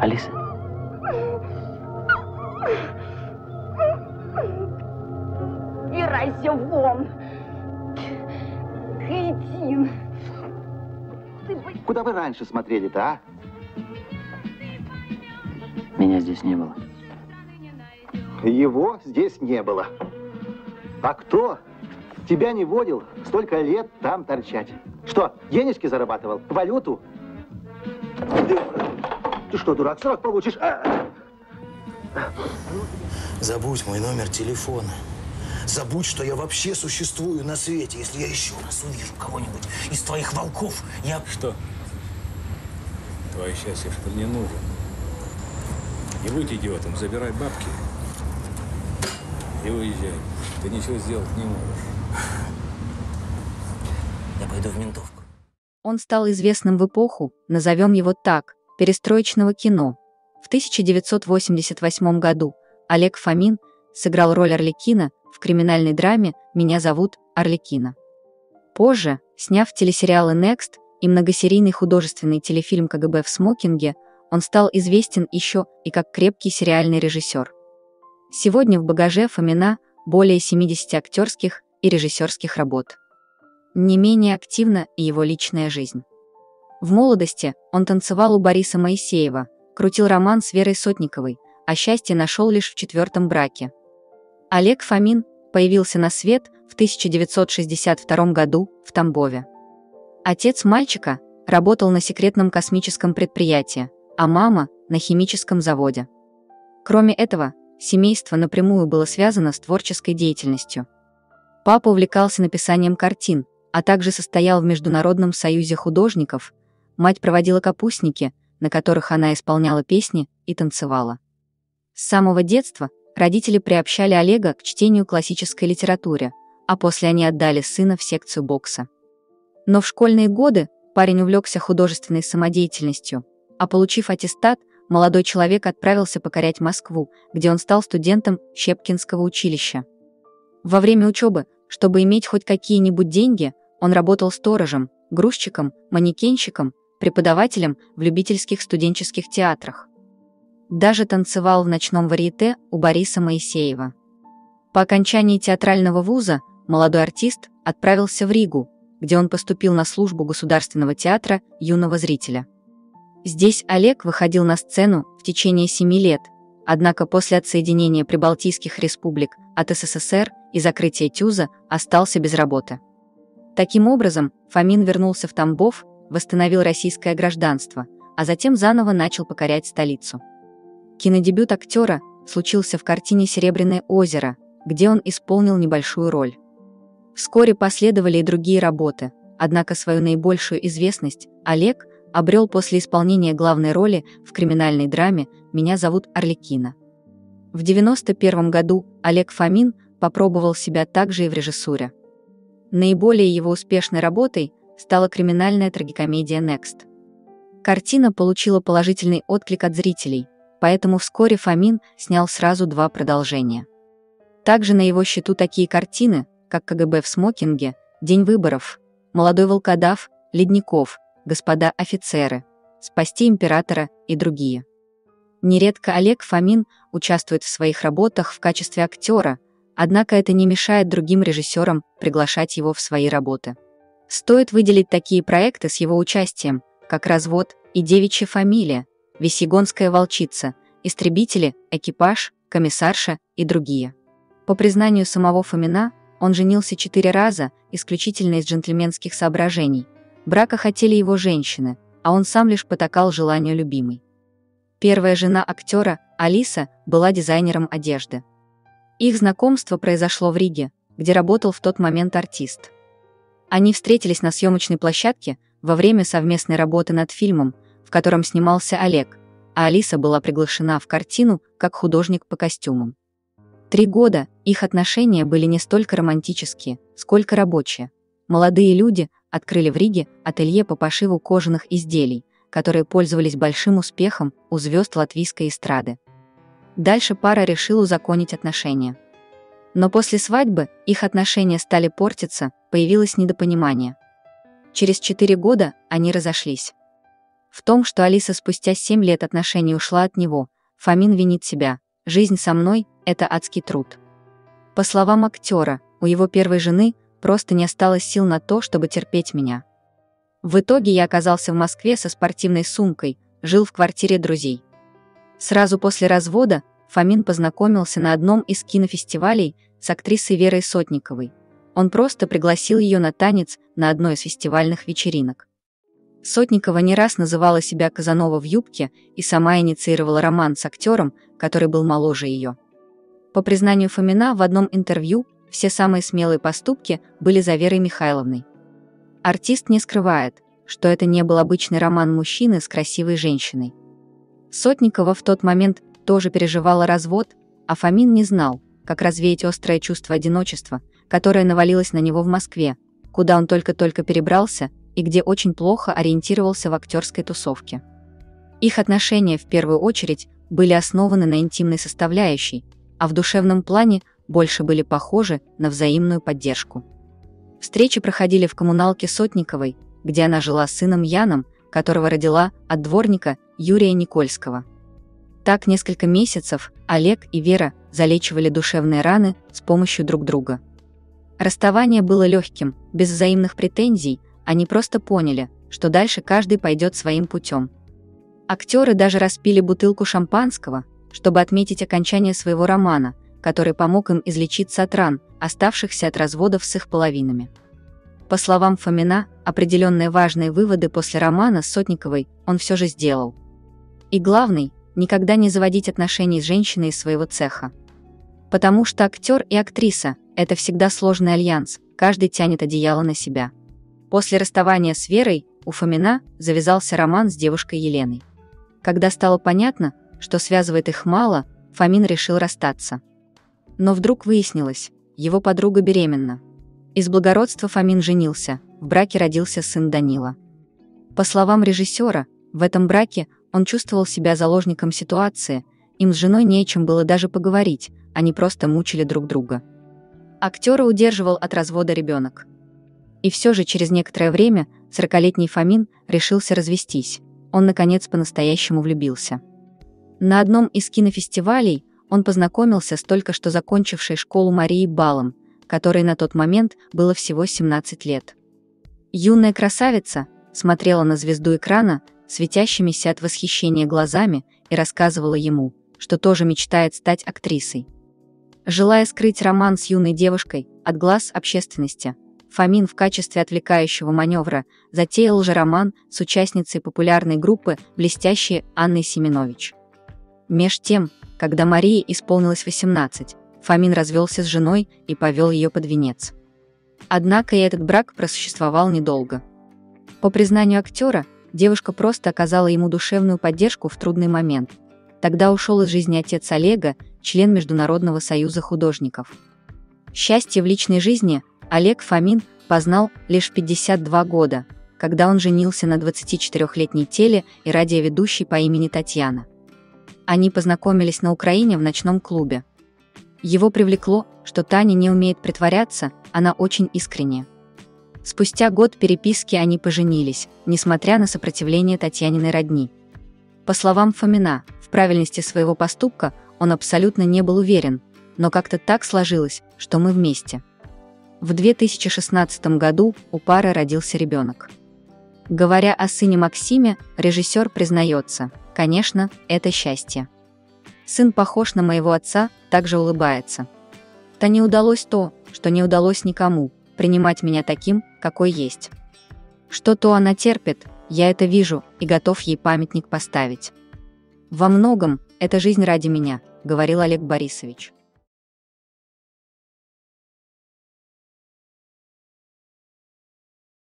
Алиса? Убирайся вон! Кретин! Куда вы раньше смотрели-то, а? Меня здесь не было. Его здесь не было. А кто тебя не водил столько лет там торчать? Что, денежки зарабатывал? Валюту? Ты что, дурак, срок получишь? Забудь мой номер телефона. Забудь, что я вообще существую на свете. Если я еще раз увижу кого-нибудь из твоих волков, я... Что? Твое счастье, что мне нужен. Не будь идиотом, забирай бабки и уезжай. Ты ничего сделать не можешь. Я пойду в ментовку. Он стал известным в эпоху, назовем его так, перестроечного кино. В 1988 году Олег Фомин сыграл роль Арлекина в криминальной драме «Меня зовут Арлекино». Позже, сняв телесериалы «Next» и многосерийный художественный телефильм «КГБ в смокинге», он стал известен еще и как крепкий сериальный режиссер. Сегодня в багаже Фомина более 70 актерских и режиссерских работ. Не менее активна и его личная жизнь. В молодости он танцевал у Бориса Моисеева, крутил роман с Верой Сотниковой, а счастье нашел лишь в 4-м браке. Олег Фомин появился на свет в 1962 году в Тамбове. Отец мальчика работал на секретном космическом предприятии, а мама – на химическом заводе. Кроме этого, семейство напрямую было связано с творческой деятельностью. Папа увлекался написанием картин, а также состоял в Международном союзе художников, мать проводила капустники, на которых она исполняла песни и танцевала. С самого детства родители приобщали Олега к чтению классической литературы, а после они отдали сына в секцию бокса. Но в школьные годы парень увлекся художественной самодеятельностью, а получив аттестат, молодой человек отправился покорять Москву, где он стал студентом Щепкинского училища. Во время учебы, чтобы иметь хоть какие-нибудь деньги, он работал сторожем, грузчиком, манекенщиком, преподавателем в любительских студенческих театрах. Даже танцевал в ночном варьете у Бориса Моисеева. По окончании театрального вуза молодой артист отправился в Ригу, где он поступил на службу Государственного театра юного зрителя. Здесь Олег выходил на сцену в течение 7 лет, однако после отсоединения Прибалтийских республик от СССР и закрытия ТЮЗа остался без работы. Таким образом, Фомин вернулся в Тамбов, восстановил российское гражданство, а затем заново начал покорять столицу. Кинодебют актера случился в картине «Серебряное озеро», где он исполнил небольшую роль. Вскоре последовали и другие работы, однако свою наибольшую известность Олег обрел после исполнения главной роли в криминальной драме «Меня зовут Арлекино». В 1991 году Олег Фомин попробовал себя также и в режиссуре. Наиболее его успешной работой стала криминальная трагикомедия «Next». Картина получила положительный отклик от зрителей, поэтому вскоре Фомин снял сразу 2 продолжения. Также на его счету такие картины, как «КГБ в смокинге», «День выборов», «Молодой волкодав», «Ледников», «Господа офицеры», «Спасти императора» и другие. Нередко Олег Фомин участвует в своих работах в качестве актера, однако это не мешает другим режиссерам приглашать его в свои работы. Стоит выделить такие проекты с его участием, как «Развод» и «Девичья фамилия», «Весьегонская волчица», «Истребители», «Экипаж», «Комиссарша» и другие. По признанию самого Фомина, он женился 4 раза, исключительно из джентльменских соображений. Брака хотели его женщины, а он сам лишь потакал желанию любимой. Первая жена актера, Алиса, была дизайнером одежды. Их знакомство произошло в Риге, где работал в тот момент артист. Они встретились на съемочной площадке во время совместной работы над фильмом, в котором снимался Олег, а Алиса была приглашена в картину как художник по костюмам. 3 года их отношения были не столько романтические, сколько рабочие. Молодые люди открыли в Риге ателье по пошиву кожаных изделий, которые пользовались большим успехом у звезд латвийской эстрады. Дальше пара решила узаконить отношения. Но после свадьбы их отношения стали портиться, появилось недопонимание. Через 4 года они разошлись. В том, что Алиса спустя 7 лет отношений ушла от него, Фомин винит себя. Жизнь со мной – это адский труд. По словам актера, у его первой жены просто не осталось сил на то, чтобы терпеть меня. В итоге я оказался в Москве со спортивной сумкой, жил в квартире друзей. Сразу после развода Фомин познакомился на одном из кинофестивалей с актрисой Верой Сотниковой. Он просто пригласил ее на танец на одной из фестивальных вечеринок. Сотникова не раз называла себя Казанова в юбке и сама инициировала роман с актером, который был моложе ее. По признанию Фомина в одном интервью, все самые смелые поступки были за Верой Михайловной. Артист не скрывает, что это не был обычный роман мужчины с красивой женщиной. Сотникова в тот момент тоже переживала развод, а Фомин не знал, как развеять острое чувство одиночества, которое навалилось на него в Москве, куда он только-только перебрался и где очень плохо ориентировался в актерской тусовке. Их отношения в первую очередь были основаны на интимной составляющей, а в душевном плане больше были похожи на взаимную поддержку. Встречи проходили в коммуналке Сотниковой, где она жила с сыном Яном, которого родила от дворника Юрия Никольского. Так несколько месяцев Олег и Вера залечивали душевные раны с помощью друг друга. Расставание было легким, без взаимных претензий, они просто поняли, что дальше каждый пойдет своим путем. Актеры даже распили бутылку шампанского, чтобы отметить окончание своего романа, который помог им излечиться от ран, оставшихся от разводов с их половинами. По словам Фомина, определенные важные выводы после романа с Сотниковой он все же сделал. И главный – никогда не заводить отношений с женщиной из своего цеха. Потому что актер и актриса – это всегда сложный альянс, каждый тянет одеяло на себя. После расставания с Верой у Фомина завязался роман с девушкой Еленой. Когда стало понятно, что связывает их мало, Фомин решил расстаться. Но вдруг выяснилось, его подруга беременна. Из благородства Фомин женился, в браке родился сын Данила. По словам режиссера, в этом браке он чувствовал себя заложником ситуации, им с женой не о чем было даже поговорить, они просто мучили друг друга. Актера удерживал от развода ребенок. И все же через некоторое время 40-летний Фомин решился развестись. Он, наконец, по-настоящему влюбился. На одном из кинофестивалей он познакомился с только что закончившей школу Марией Балом, которой на тот момент было всего 17 лет. Юная красавица смотрела на звезду экрана светящимися от восхищения глазами и рассказывала ему, что тоже мечтает стать актрисой. Желая скрыть роман с юной девушкой от глаз общественности, Фомин в качестве отвлекающего маневра затеял лжероман с участницей популярной группы «Блестящие» Анной Семенович. Меж тем, когда Марии исполнилось 18, Фомин развелся с женой и повел ее под венец. Однако и этот брак просуществовал недолго. По признанию актера, девушка просто оказала ему душевную поддержку в трудный момент. Тогда ушел из жизни отец Олега, член Международного союза художников. Счастье в личной жизни Олег Фомин познал лишь в 52 года, когда он женился на 24-летней теле- и радиоведущей по имени Татьяна. Они познакомились на Украине в ночном клубе. Его привлекло, что Таня не умеет притворяться, она очень искренняя. Спустя год переписки они поженились, несмотря на сопротивление Татьяниной родни. По словам Фомина, в правильности своего поступка он абсолютно не был уверен, но как-то так сложилось, что мы вместе. В 2016 году у пары родился ребенок. Говоря о сыне Максиме, режиссер признается, конечно, это счастье. Сын похож на моего отца, также улыбается. Не удалось то, что не удалось никому, принимать меня таким, какой есть. Что-то она терпит, я это вижу и готов ей памятник поставить. Во многом, это жизнь ради меня, говорил Олег Борисович.